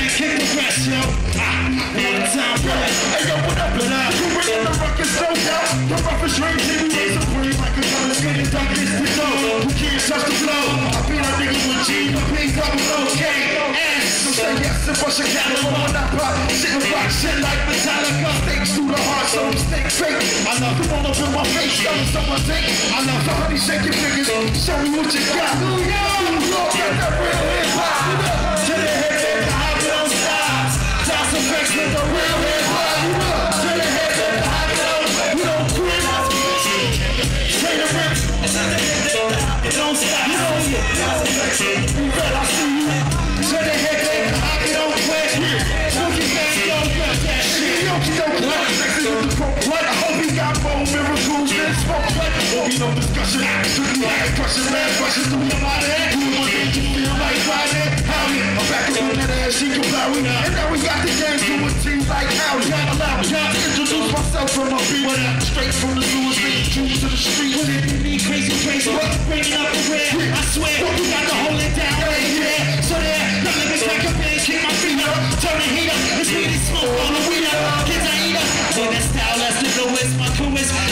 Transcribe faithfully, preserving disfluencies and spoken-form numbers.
man, kick the rest, yo. Ah, one time, brother. Hey, yo, what up, brother? You bringing the ruckus, no doubt. The roughest range, heavyweight supreme, like a gun, getting darkness to know. We can't touch the flow. I beat a nigga with G, my P, double O, K, S. So say yes and rush a cattle on that pop. Shit and rock shit like Metallica. Stakes through the heart, so stay fake. I love you all up in my face, show me someone take. I love the honey, shake your fingers, show me what you got. New York, New York, got that real hip hop. To the head, to the high, we don't stop. Toss some facts with the real hip hop. To the head, to the high, we don't, we don't quit. Say the rip, it don't stop. You know you, you bet I see you. To the head, to the high, we don't quit. Looking back, don't get that shit. You don't know what? I hope he got more miracles than smoke. Won't be no discussion. Strictly like crushing, last rushing through your body. Who would make you feel like riding? Howdy, I'm back up in that ass, she can blow it. And now we got the game doing teams like howdy. Allow me to introduce myself from my feet. Straight from the Lewis, being true to the street. You need crazy, crazy, bringing up the rear. I swear, you got to hold it down right here. So there, the niggas like a bitch, kick my feet up, turn the heat up. It's really smoke on the weed up. Kids I eat up. With that style, that's the lowest, my coolest.